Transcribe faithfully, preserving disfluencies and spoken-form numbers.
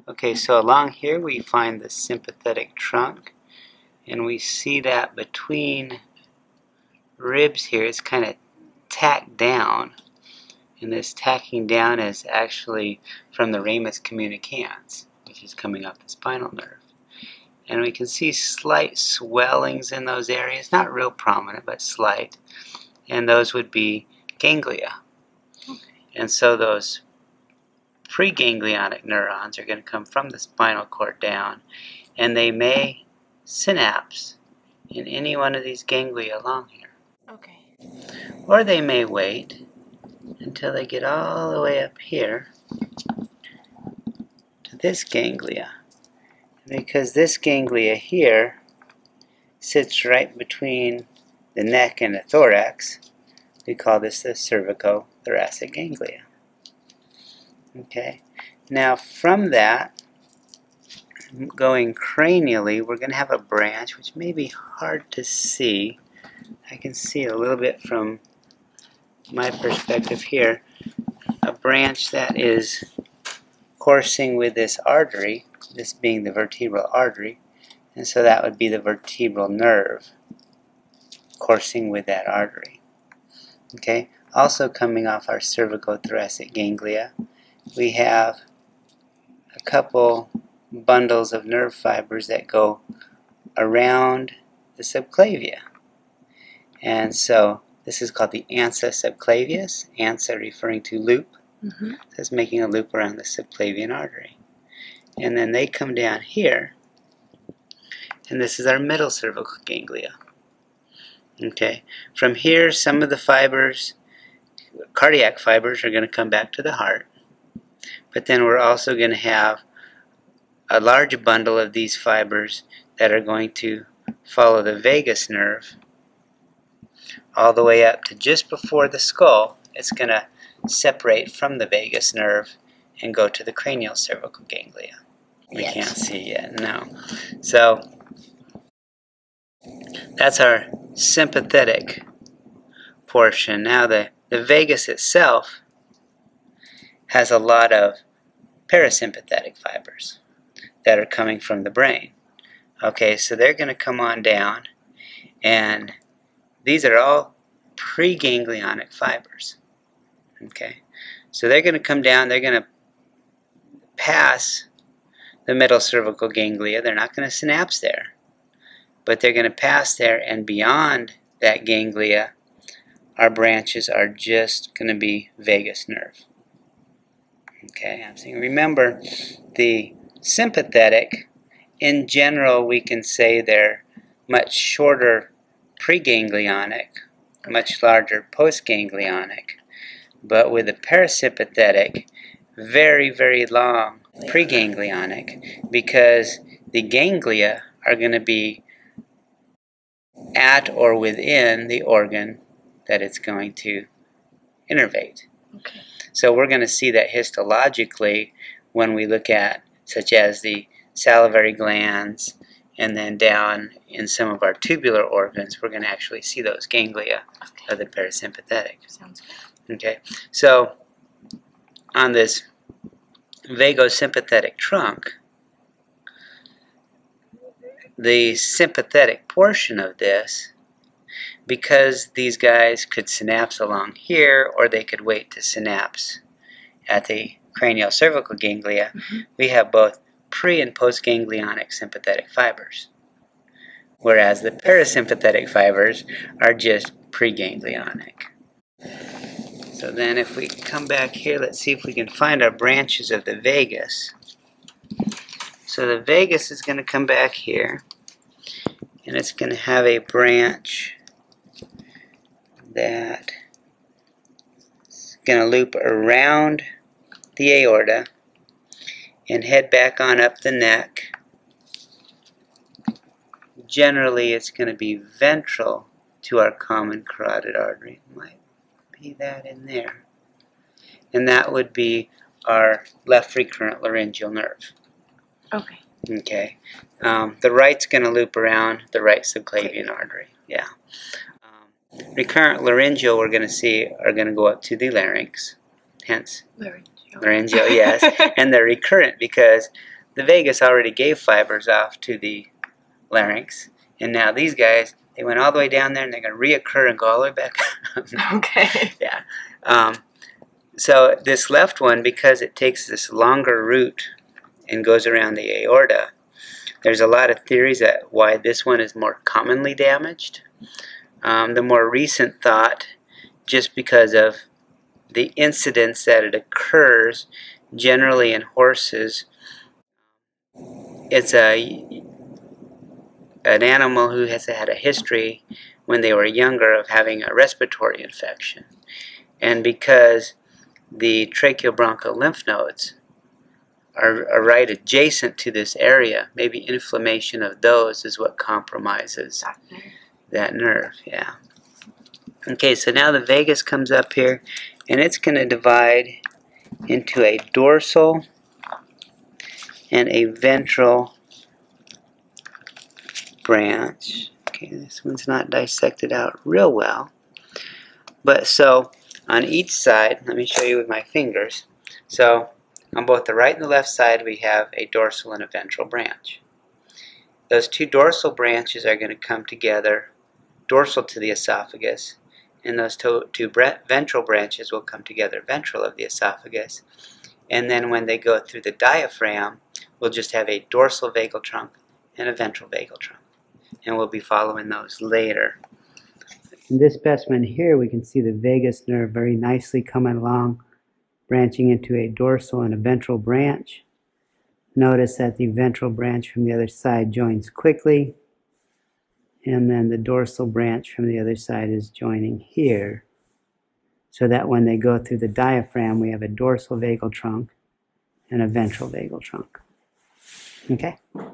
Okay, so along here we find the sympathetic trunk, and we see that between ribs here it's kind of tacked down, and this tacking down is actually from the ramus communicans, which is coming off the spinal nerve. And we can see slight swellings in those areas, not real prominent, but slight, and those would be ganglia. Okay. And so those preganglionic neurons are going to come from the spinal cord down, and they may synapse in any one of these ganglia along here. Okay. Or they may wait until they get all the way up here to this ganglia. Because this ganglia here sits right between the neck and the thorax, we call this the cervicothoracic ganglia. Okay. Now from that, going cranially, we're going to have a branch which may be hard to see. I can see it a little bit from my perspective here. A branch that is coursing with this artery, this being the vertebral artery, and so that would be the vertebral nerve coursing with that artery. Okay. Also coming off our cervicothoracic ganglia, we have a couple bundles of nerve fibers that go around the subclavia. And so this is called the ansa subclavius, ansa referring to loop. Mm-hmm. So it's making a loop around the subclavian artery. And then they come down here, and this is our middle cervical ganglia. Okay. From here, some of the fibers, cardiac fibers, are going to come back to the heart. But then we're also going to have a large bundle of these fibers that are going to follow the vagus nerve all the way up to just before the skull. It's going to separate from the vagus nerve and go to the cranial cervical ganglia. We yes. can't see yet, no. So that's our sympathetic portion. Now the, the vagus itself has a lot of parasympathetic fibers that are coming from the brain. Okay, so they're going to come on down, and these are all preganglionic fibers. Okay, so they're going to come down, they're going to pass the middle cervical ganglia. They're not going to synapse there, but they're going to pass there, and beyond that ganglia, our branches are just going to be vagus nerve. Okay, I'm saying, remember, the sympathetic, in general, we can say they're much shorter preganglionic, much larger postganglionic, but with the parasympathetic, very, very long preganglionic, because the ganglia are going to be at or within the organ that it's going to innervate. Okay. So we're going to see that histologically when we look at, such as the salivary glands, and then down in some of our tubular organs, we're going to actually see those ganglia okay. of the parasympathetic. Sounds good. Okay, so on this vagosympathetic trunk, the sympathetic portion of this, because these guys could synapse along here, or they could wait to synapse at the cranial cervical ganglia, mm-hmm. we have both pre- and postganglionic sympathetic fibers, whereas the parasympathetic fibers are just preganglionic. So then if we come back here, let's see if we can find our branches of the vagus. So the vagus is going to come back here, and it's going to have a branch that is going to loop around the aorta and head back on up the neck. Generally, it's going to be ventral to our common carotid artery. It might be that in there. And that would be our left recurrent laryngeal nerve. Okay. Okay. Um, the right's going to loop around the right subclavian artery. Yeah. Um, recurrent laryngeal, we're going to see, are going to go up to the larynx. Hence, larynx. Laryngeal, yes. And they're recurrent because the vagus already gave fibers off to the larynx. And now these guys, they went all the way down there and they're going to reoccur and go all the way back up. Okay. Yeah. Um, so this left one, because it takes this longer route and goes around the aorta, there's a lot of theories that why this one is more commonly damaged. Um, the more recent thought, just because of the incidence that it occurs generally in horses, it's a an animal who has had a history when they were younger of having a respiratory infection. And because the tracheobronchial lymph nodes are, are right adjacent to this area, maybe inflammation of those is what compromises that nerve. Yeah. Okay, so now the vagus comes up here, and it's going to divide into a dorsal and a ventral branch. Okay, this one's not dissected out real well. But so, on each side, let me show you with my fingers. So, on both the right and the left side, we have a dorsal and a ventral branch. Those two dorsal branches are going to come together dorsal to the esophagus, and those two, two ventral branches will come together ventral of the esophagus. And then when they go through the diaphragm, we'll just have a dorsal vagal trunk and a ventral vagal trunk. And we'll be following those later. In this specimen here, we can see the vagus nerve very nicely coming along, branching into a dorsal and a ventral branch. Notice that the ventral branch from the other side joins quickly, and then the dorsal branch from the other side is joining here, so that when they go through the diaphragm, we have a dorsal vagal trunk and a ventral vagal trunk. Okay?